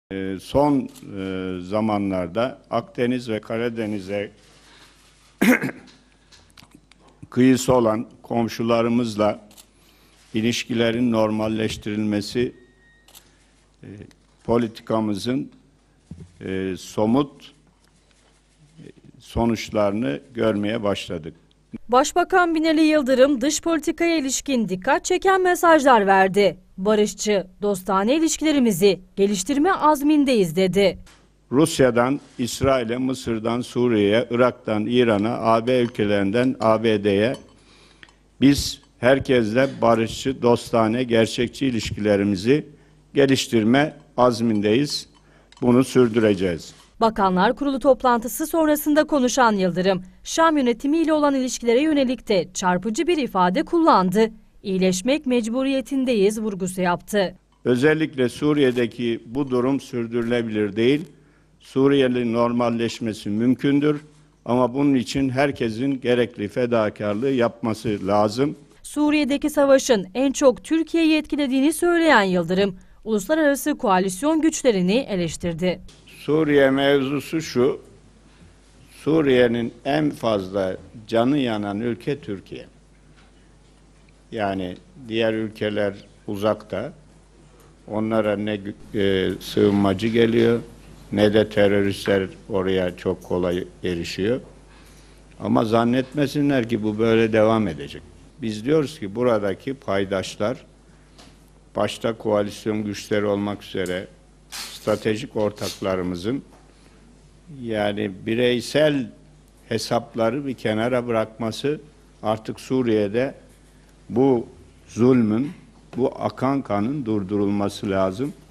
Son zamanlarda Akdeniz ve Karadeniz'e kıyısı olan komşularımızla ilişkilerin normalleştirilmesi politikamızın somut sonuçlarını görmeye başladık. Başbakan Binali Yıldırım dış politikaya ilişkin dikkat çeken mesajlar verdi. Barışçı, dostane ilişkilerimizi geliştirme azmindeyiz dedi. Rusya'dan İsrail'e, Mısır'dan Suriye'ye, Irak'tan İran'a, AB ülkelerinden ABD'ye biz herkesle barışçı, dostane, gerçekçi ilişkilerimizi geliştirme azmindeyiz. Bunu sürdüreceğiz. Bakanlar Kurulu toplantısı sonrasında konuşan Yıldırım, Şam yönetimiyle olan ilişkilere yönelik de çarpıcı bir ifade kullandı. İyileşmek mecburiyetindeyiz vurgusu yaptı. Özellikle Suriye'deki bu durum sürdürülebilir değil. Suriye'nin normalleşmesi mümkündür ama bunun için herkesin gerekli fedakarlığı yapması lazım. Suriye'deki savaşın en çok Türkiye'yi etkilediğini söyleyen Yıldırım, uluslararası koalisyon güçlerini eleştirdi. Suriye mevzusu şu, Suriye'nin en fazla canı yanan ülke Türkiye. Yani diğer ülkeler uzakta, onlara ne sığınmacı geliyor ne de teröristler oraya çok kolay erişiyor. Ama zannetmesinler ki bu böyle devam edecek. Biz diyoruz ki buradaki paydaşlar, başta koalisyon güçleri olmak üzere stratejik ortaklarımızın yani bireysel hesapları bir kenara bırakması, artık Suriye'de bu zulmün, bu akan kanın durdurulması lazım.